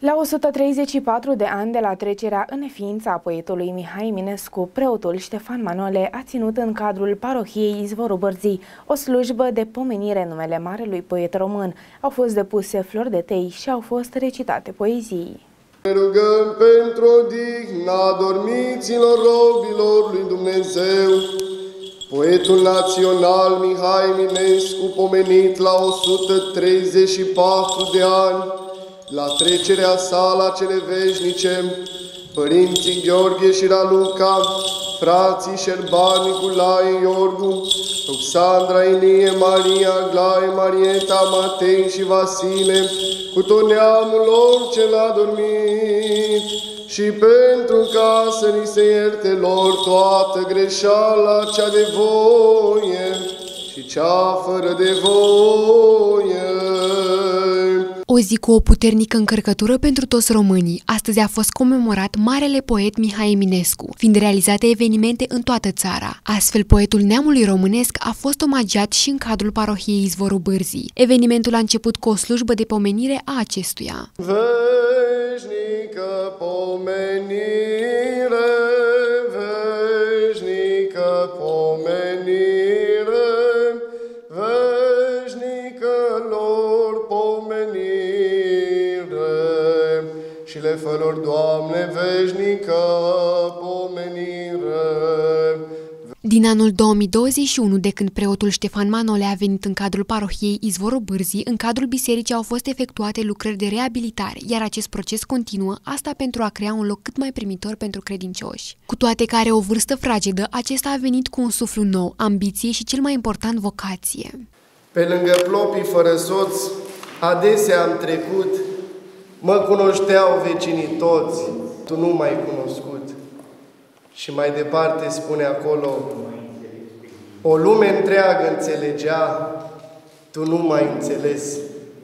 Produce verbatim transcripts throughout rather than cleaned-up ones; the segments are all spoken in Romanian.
La o sută treizeci și patru de ani de la trecerea în neființă a poetului Mihai Eminescu, preotul Ștefan Manole a ținut în cadrul parohiei Izvorul Bârzii o slujbă de pomenire în numele marelui poet român. Au fost depuse flori de tei și au fost recitate poezii. Ne rugăm pentru odihna dormiților robilor lui Dumnezeu. Poetul național Mihai Eminescu, pomenit la o sută treizeci și patru de ani, la trecerea sa la cele veșnice, părinții Gheorghe și Raluca, frații Șerban, Nicolae, Iorgu, Ruxandra, Ilie, Maria, Aglaie, Marieta, Matei și Vasile, cu tot neamul lor ce l-a dormit, și pentru ca să ni se ierte lor toată greșeala cea de voie și cea fără de voie. O zi cu o puternică încărcătură pentru toți românii. Astăzi a fost comemorat marele poet Mihai Eminescu, fiind realizate evenimente în toată țara. Astfel, poetul neamului românesc a fost omagiat și în cadrul parohiei Izvorul Bârzii. Evenimentul a început cu o slujbă de pomenire a acestuia. Veșnică pomenire, veșnică pomenire, veșnică lor pomenire, și le fă lor, Doamne, veșnică pomenire. Din anul două mii douăzeci și unu, de când preotul Ștefan Manole a venit în cadrul parohiei Izvorul Bârzii, în cadrul bisericii au fost efectuate lucrări de reabilitare, iar acest proces continuă, asta pentru a crea un loc cât mai primitor pentru credincioși. Cu toate că are o vârstă fragedă, acesta a venit cu un suflu nou, ambiție și, cel mai important, vocație. Pe lângă plopii fără soț, adesea am trecut, mă cunoșteau vecinii toți, tu nu m-ai cunoscut. Și mai departe spune acolo, o lume întreagă înțelegea, tu nu m-ai înțeles.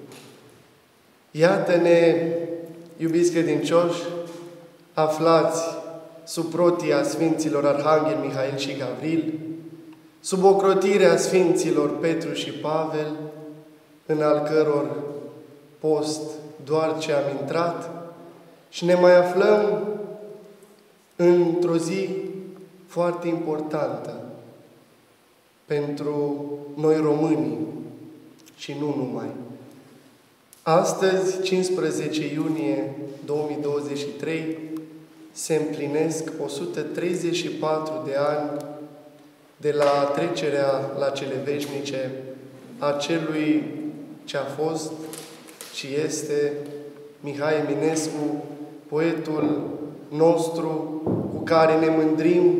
Iată-ne, iubiți credincioși, aflați sub protia Sfinților Arhanghel Mihail și Gavril, sub ocrotirea Sfinților Petru și Pavel, în al căror post doar ce am intrat, și ne mai aflăm într-o zi foarte importantă pentru noi românii și nu numai. Astăzi, cincisprezece iunie două mii douăzeci și trei, se împlinesc o sută treizeci și patru de ani de la trecerea la cele veșnice a celui ce a fost și este Mihai Eminescu, poetul nostru cu care ne mândrim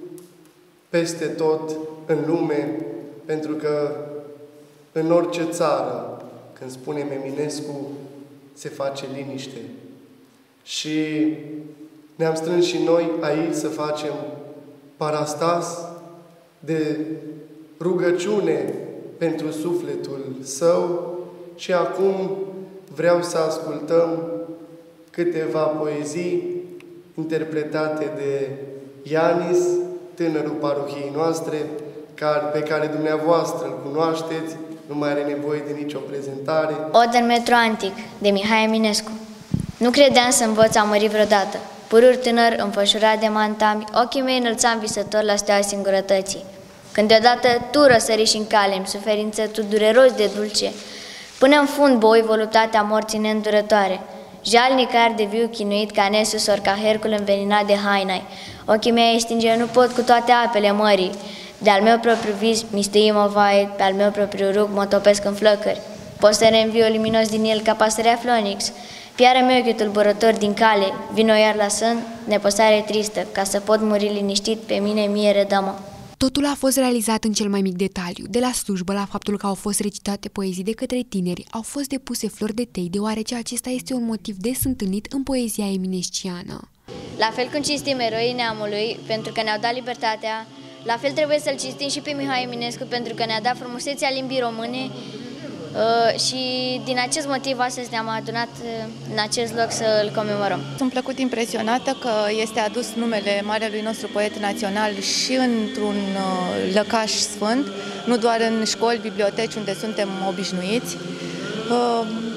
peste tot în lume, pentru că în orice țară, când spunem Eminescu, se face liniște. Și ne-am strâns și noi aici să facem parastas de rugăciune pentru sufletul său și acum vreau să ascultăm câteva poezii interpretate de Ianis, tânărul parohiei noastre, pe care dumneavoastră îl cunoașteți, nu mai are nevoie de nicio prezentare. Odă în metru antic, de Mihai Eminescu. Nu credeam să învăț a mări vreodată. Pururi tânăr, înfășurat de mantami, ochii mei înălțam visător la steaua singurătății. Când deodată tu răsăriși în cale-mi, suferință tu dureros de dulce, până în fund boi voluptatea morții neîndurătoare. Jalnic arde viu chinuit ca Nesus, ori ca Hercul înveninat de hainai. Ochii mei ai stinge, nu pot cu toate apele mării. De-al meu propriu vis, mistâi mă vaie, pe-al meu propriu rug mă topesc în flăcări. Poți să reînviu luminos din el ca pasărea Flonix. Piară meu ochiul tulburător din cale, vino iar la sân, nepăsare tristă, ca să pot muri liniștit, pe mine mie redamă. Totul a fost realizat în cel mai mic detaliu, de la slujbă la faptul că au fost recitate poezii de către tineri, au fost depuse flori de tei, deoarece acesta este un motiv des întâlnit în poezia eminesciană. La fel cum cinstim eroii neamului, pentru că ne-au dat libertatea, la fel trebuie să-l cinstim și pe Mihai Eminescu, pentru că ne-a dat frumusețea limbii române. Uh, și din acest motiv astăzi ne-am adunat în acest loc să îl comemorăm. Sunt plăcut impresionată că este adus numele marelui nostru poet național și într-un uh, lăcaș sfânt, nu doar în școli, biblioteci unde suntem obișnuiți. Uh,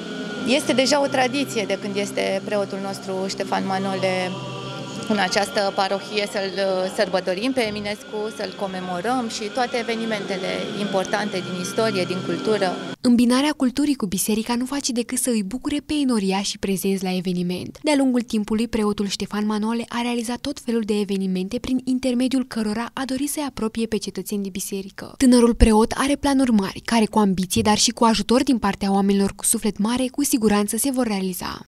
Este deja o tradiție de când este preotul nostru Ștefan Manole în această parohie să-l sărbătorim pe Eminescu, să-l comemorăm și toate evenimentele importante din istorie, din cultură. Îmbinarea culturii cu biserica nu face decât să îi bucure pe enoriași prezenți la eveniment. De-a lungul timpului, preotul Ștefan Manole a realizat tot felul de evenimente prin intermediul cărora a dorit să-i apropie pe cetățeni de biserică. Tânărul preot are planuri mari, care cu ambiție, dar și cu ajutor din partea oamenilor cu suflet mare, cu siguranță se vor realiza.